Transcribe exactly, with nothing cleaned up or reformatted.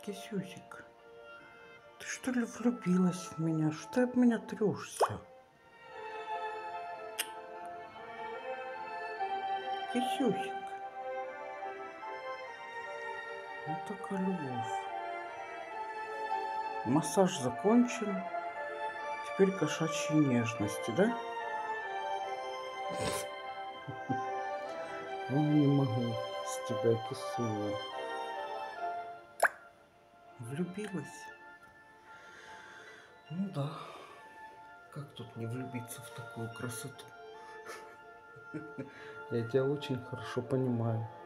Кисюсик, ты что ли влюбилась в меня? Что ты об меня трешься? Кисюсик, ну такая любовь. Массаж закончен. Теперь кошачьи нежности, да? Ну, не могу с тебя, кисуя. Влюбилась? Ну да. Как тут не влюбиться в такую красоту? Я тебя очень хорошо понимаю.